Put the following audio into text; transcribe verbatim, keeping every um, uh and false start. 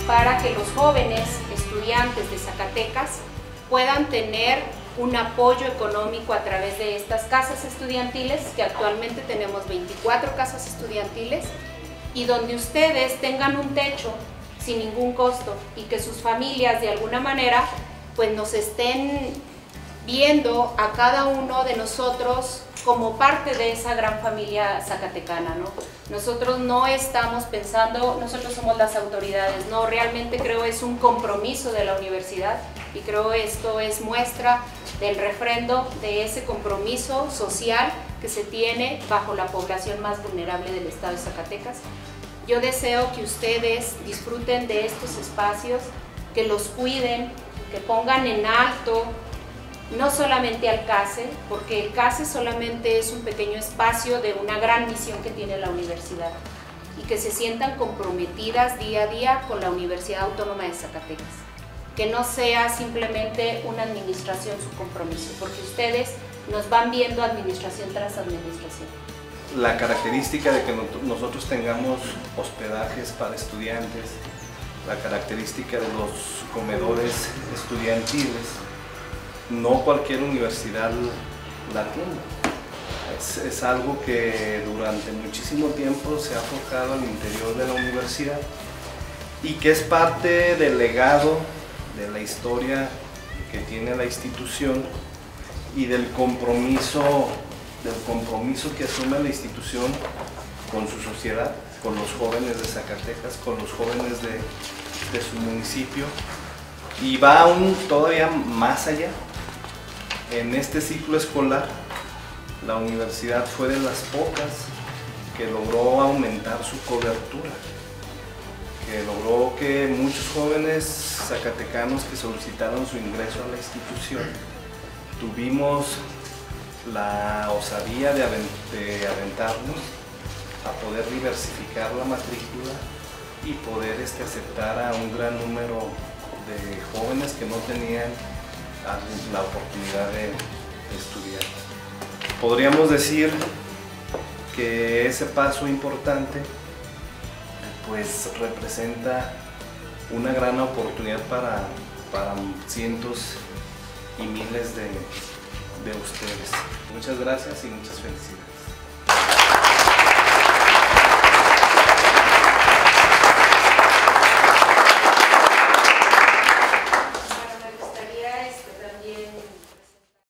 para que los jóvenes estudiantes de Zacatecas puedan tener un apoyo económico a través de estas casas estudiantiles, que actualmente tenemos veinticuatro casas estudiantiles, y donde ustedes tengan un techo sin ningún costo y que sus familias de alguna manera pues nos estén viendo a cada uno de nosotros como parte de esa gran familia zacatecana, ¿no? Nosotros no estamos pensando, nosotros somos las autoridades, no, realmente creo es un compromiso de la universidad y creo esto es muestra del refrendo de ese compromiso social que se tiene bajo la población más vulnerable del estado de Zacatecas. Yo deseo que ustedes disfruten de estos espacios, que los cuiden, que pongan en alto no solamente al CASE, porque el CASE solamente es un pequeño espacio de una gran misión que tiene la universidad, y que se sientan comprometidas día a día con la Universidad Autónoma de Zacatecas. Que no sea simplemente una administración su compromiso, porque ustedes nos van viendo administración tras administración. La característica de que nosotros tengamos hospedajes para estudiantes, la característica de los comedores estudiantiles, no cualquier universidad la tiene. Es, es algo que durante muchísimo tiempo se ha forjado al interior de la universidad y que es parte del legado de la historia que tiene la institución y del compromiso, del compromiso que asume la institución con su sociedad, con los jóvenes de Zacatecas, con los jóvenes de, de su municipio, y va aún todavía más allá. En este ciclo escolar, la universidad fue de las pocas que logró aumentar su cobertura, que logró que muchos jóvenes zacatecanos que solicitaron su ingreso a la institución tuvimos la osadía de aventarnos a poder diversificar la matrícula y poder este, aceptar a un gran número de jóvenes que no tenían la oportunidad de, de estudiar. Podríamos decir que ese paso importante pues representa una gran oportunidad para, para cientos y miles de, de ustedes. Muchas gracias y muchas felicidades.